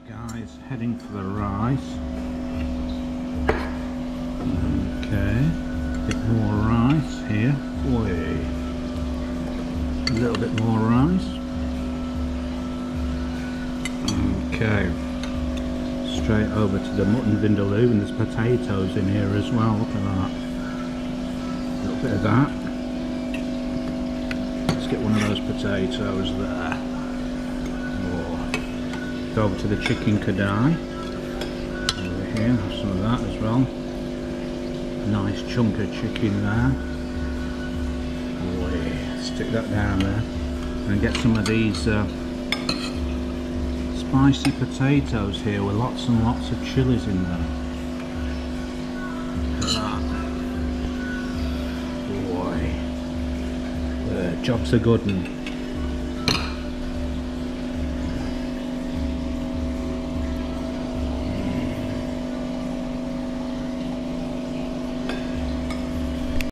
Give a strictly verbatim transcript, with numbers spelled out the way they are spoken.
Guys, heading for the rice. Okay, a bit more rice here. Whey. A little bit more rice. Okay, straight over to the mutton vindaloo, and there's potatoes in here as well. Look at that. A little bit of that. Let's get one of those potatoes there. Go over to the chicken kadai. Over here, have some of that as well. Nice chunk of chicken there. Boy, stick that down there. And get some of these uh, spicy potatoes here with lots and lots of chilies in them. Look at that. Boy, the job's a good one.